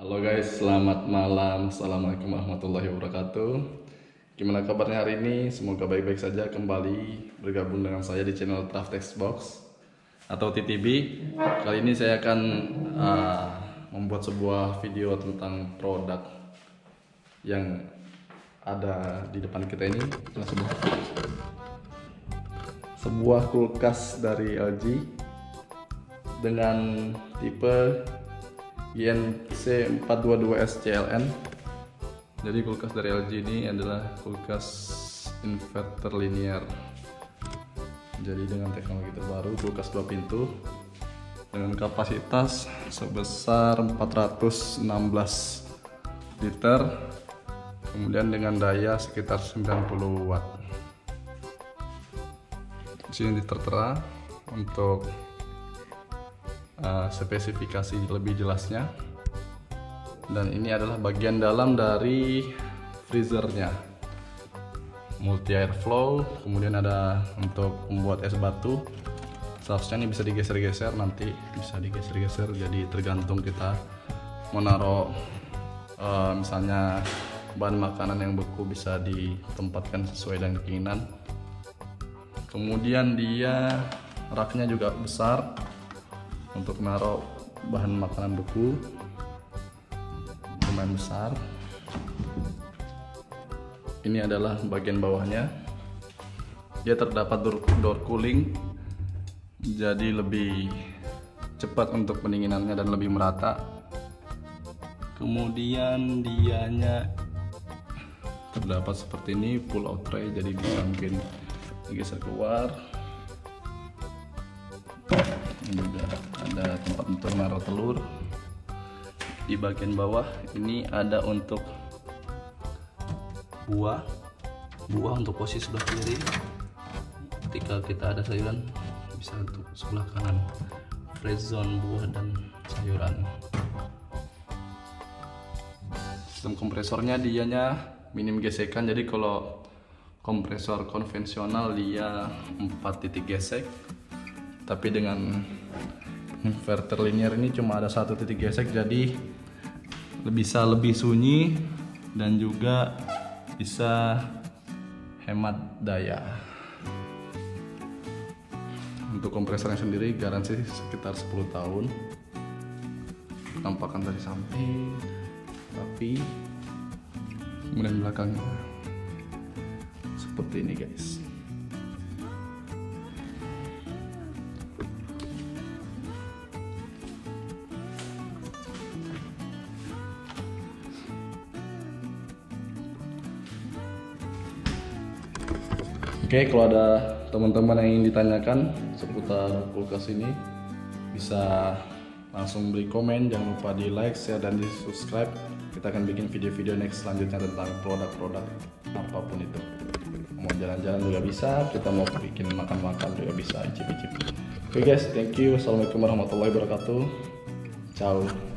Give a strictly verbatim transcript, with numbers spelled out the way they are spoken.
Halo guys, selamat malam. Assalamualaikum warahmatullahi wabarakatuh. Gimana kabarnya hari ini? Semoga baik-baik saja. Kembali bergabung dengan saya di channel Traftex Box atau T T B. Kali ini saya akan uh, membuat sebuah video tentang produk yang ada di depan kita ini. Sebuah, sebuah kulkas dari L G dengan tipe I N C empat dua dua S C L N. Jadi kulkas dari L G ini adalah kulkas inverter linear. Jadi dengan teknologi terbaru, kulkas dua pintu dengan kapasitas sebesar empat ratus enam belas liter, kemudian dengan daya sekitar sembilan puluh watt. Di sini tertera untuk Uh, spesifikasi lebih jelasnya, dan ini adalah bagian dalam dari freezernya, multi airflow, kemudian ada untuk membuat es batu. Seharusnya ini bisa digeser-geser, nanti bisa digeser-geser, jadi tergantung kita menaruh uh, misalnya bahan makanan yang beku bisa ditempatkan sesuai dengan keinginan. Kemudian dia raknya juga besar untuk naruh bahan makanan beku, lumayan besar. Ini adalah bagian bawahnya, dia terdapat door, door cooling, jadi lebih cepat untuk pendinginannya dan lebih merata. Kemudian dianya terdapat seperti ini, pull out tray, jadi bisa mungkin digeser keluar. Ini juga ada tempat untuk naruh telur. Di bagian bawah ini ada untuk buah buah untuk posisi sebelah kiri. Ketika kita ada sayuran, bisa untuk sebelah kanan, freeze zone buah dan sayuran. Sistem kompresornya dianya minim gesekan, jadi kalau kompresor konvensional dia empat titik gesek, tapi dengan inverter linear ini cuma ada satu titik gesek, jadi bisa lebih sunyi dan juga bisa hemat daya. Untuk kompresornya sendiri garansi sekitar sepuluh tahun. Tampakan dari samping rapi, kemudian belakangnya seperti ini guys. Oke, kalau ada teman-teman yang ingin ditanyakan seputar kulkas ini, bisa langsung beri komen. Jangan lupa di like, share, dan di subscribe. Kita akan bikin video-video next selanjutnya tentang produk-produk apapun itu. Mau jalan-jalan juga bisa, kita mau bikin makan-makan juga bisa, icip-icip. Oke guys, thank you. Assalamualaikum warahmatullahi wabarakatuh. Ciao.